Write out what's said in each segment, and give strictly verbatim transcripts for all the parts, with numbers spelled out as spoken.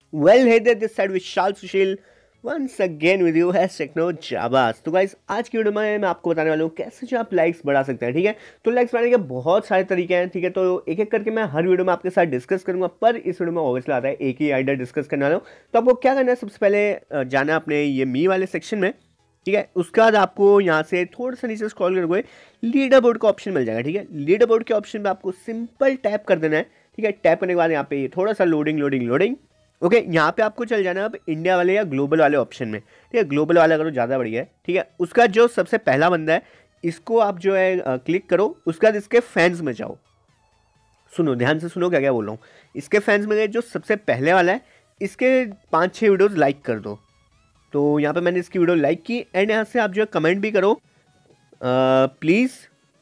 Well, hey there, this side Vishal Sushil once again with you has techno Jaabaaz. तो guys आज की video में मैं आपको बताने वाला हूँ कैसे जो आप लाइक्स बढ़ा सकते हैं। ठीक है, तो लाइक्स बढ़ाने के बहुत सारे तरीके हैं। ठीक है, तो एक एक करके मैं हर वीडियो में आपके साथ डिस्कस करूंगा, पर इस वीडियो में ऑब्वियसली आता है एक ही आइडिया डिस्कस करने वाला हूँ। तो आपको क्या करना है, सबसे पहले जाना है अपने ये मी वाले सेक्शन में। ठीक है, उसके बाद आपको यहाँ से थोड़ा सा नीचे स्क्रॉल करोगे, लीडर बोर्ड का ऑप्शन मिल जाएगा। ठीक है, लीडर बोर्ड के ऑप्शन में आपको सिंपल टैप कर देना है। ठीक है, टैप करने के बाद यहाँ पे थोड़ा सा loading loading loading okay okay, यहाँ पे आपको चल जाना है अब इंडिया वाले या ग्लोबल वाले ऑप्शन में। ठीक है, ग्लोबल वाला करो ज़्यादा बढ़िया है। ठीक है, उसका जो सबसे पहला बंदा है इसको आप जो है आ, क्लिक करो। उसके बाद इसके फैंस में जाओ, सुनो ध्यान से सुनो क्या क्या बोल रहा हूँ। इसके फैंस में गए, जो सबसे पहले वाला है इसके पाँच छः वीडियोज़ लाइक कर दो। तो यहाँ पर मैंने इसकी वीडियो लाइक की एंड यहाँ से आप जो है कमेंट भी करो, प्लीज़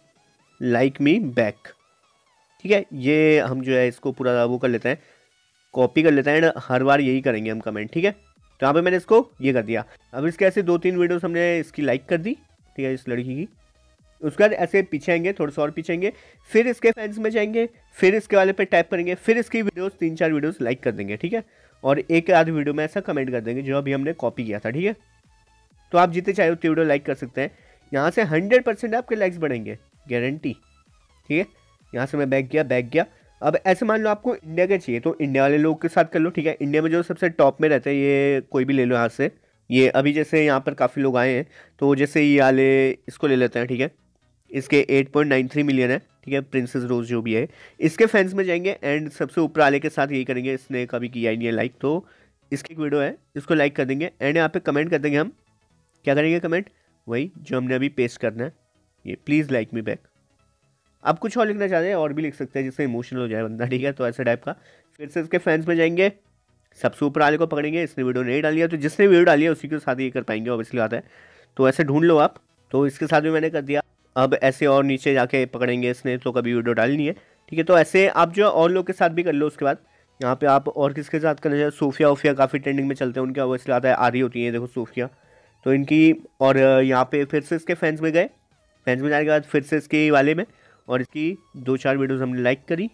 लाइक मी बैक। ठीक है, ये हम जो है इसको पूरा वो कर लेते हैं, कॉपी कर लेते हैं एंड हर बार यही करेंगे हम कमेंट। ठीक है, तो यहाँ पे मैंने इसको ये कर दिया। अब इसके ऐसे दो तीन वीडियोस हमने इसकी लाइक कर दी। ठीक है, इस लड़की की। उसके बाद ऐसे पीछे आएंगे, थोड़ा सा और पीछे आएंगे, फिर इसके फैंस में जाएंगे, फिर इसके वाले पे टैप करेंगे, फिर इसकी वीडियोस तीन चार वीडियोस लाइक कर देंगे। ठीक है, और एक आध वीडियो में ऐसा कमेंट कर देंगे जो अभी हमने कॉपी किया था। ठीक है, तो आप जितने चाहे उतनी वीडियो लाइक कर सकते हैं। यहाँ से हंड्रेड परसेंट आपके लाइक्स बढ़ेंगे, गारंटी। ठीक है, यहाँ से मैं बैक गया बैक गया। अब ऐसे मान लो आपको इंडिया के चाहिए तो इंडिया वाले लोग के साथ कर लो। ठीक है, इंडिया में जो सबसे टॉप में रहते हैं ये कोई भी ले लो यहाँ से। ये अभी जैसे यहाँ पर काफ़ी लोग आए हैं, तो जैसे ये वाले इसको ले लेते हैं। ठीक है, इसके eight point nine three million है। ठीक है, प्रिंसेस रोज जो भी है, इसके फैंस में जाएंगे एंड सबसे ऊपर वाले के साथ यही करेंगे। इसने कभी किया ही नहीं है लाइक, तो इसकी एक वीडियो है, इसको लाइक कर देंगे एंड यहाँ पे कमेंट कर देंगे। हम क्या करेंगे कमेंट, वही जो हमने अभी पेस्ट करना है, ये प्लीज़ लाइक मी बैक। आप कुछ और लिखना चाहते हैं और भी लिख सकते हैं जिससे इमोशनल हो जाए बंदा। ठीक है, तो ऐसे टाइप का। फिर से इसके फैंस में जाएंगे, सबसे ऊपर वाले को पकड़ेंगे। इसने वीडियो नहीं डाली है तो जिसने वीडियो डाली है उसी के साथ ये कर पाएंगे, ऑब्वियसली आता है। तो ऐसे ढूंढ लो आप, तो इसके साथ भी मैंने कर दिया। अब ऐसे और नीचे जाके पकड़ेंगे, इसने तो कभी वीडियो डाली नहीं है। ठीक है, तो ऐसे आप जो और लोग के साथ भी कर लो। उसके बाद यहाँ पे आप और किसके साथ करना चाहिए, सोफिया वोफिया काफ़ी ट्रेंडिंग में चलते हैं, उनके ऑब्वियसली आता है, आ रही होती है देखो सोफिया, तो इनकी। और यहाँ पे फिर से इसके फैंस में गए, फैंस में जाने के बाद फिर से इसके वाले में, और इसकी दो चार वीडियोस हमने लाइक करी,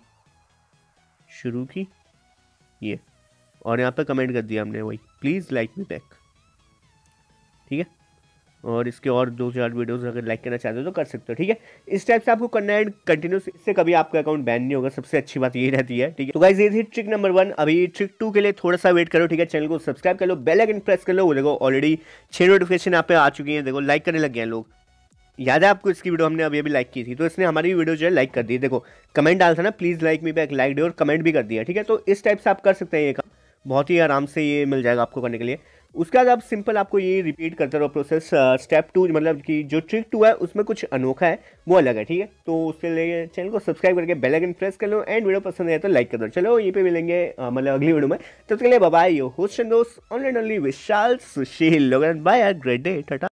शुरू की ये, और यहाँ पे कमेंट कर दिया हमने वही प्लीज़ लाइक मी बैक। ठीक है, और इसके और दो चार वीडियोस अगर लाइक करना चाहते हो तो कर सकते हो। ठीक है, इस टाइप से आपको करना है कंटिन्यूस, इससे कभी आपका अकाउंट बैन नहीं होगा। सबसे अच्छी बात यही रहती है। ठीक है, तो गाइस ये थी ट्रिक नंबर वन। अभी ट्रिक टू के लिए थोड़ा सा वेट करो। ठीक है, चैनल को सब्सक्राइब कर लो, बेल आइकन प्रेस कर लो। वो देखो ऑलरेडी छः नोटिफिकेशन यहाँ पे आ चुकी हैं, देखो लाइक करने लग गए हैं लोग। याद है आपको इसकी वीडियो हमने अभी अभी लाइक की थी, तो इसने हमारी वीडियो जो है लाइक कर दी। देखो कमेंट डाला था ना, please like me back, like दिया और कमेंट भी कर दिया। ठीक है, तो इस टाइप से आप कर सकते हैं ये काम, बहुत ही आराम से ये मिल जाएगा आपको करने के लिए। उसके बाद आप सिंपल आपको ये रिपीट करते रहो प्रोसेस। स्टेप टू मतलब कि जो ट्रिक टू है उसमें कुछ अनोखा है, वो अलग है। ठीक है, तो उसके लिए चैनल को सब्सक्राइब करके बेल आइकन प्रेस कर लो एंड वीडियो पसंद आए तो लाइक कर दो। चलो यहीं पे मिलेंगे मतलब अगली वीडियो में, तब तक के लिए bye bye. Yo host and दोस्त online only Vishal Sushil, bye, great day, Tata.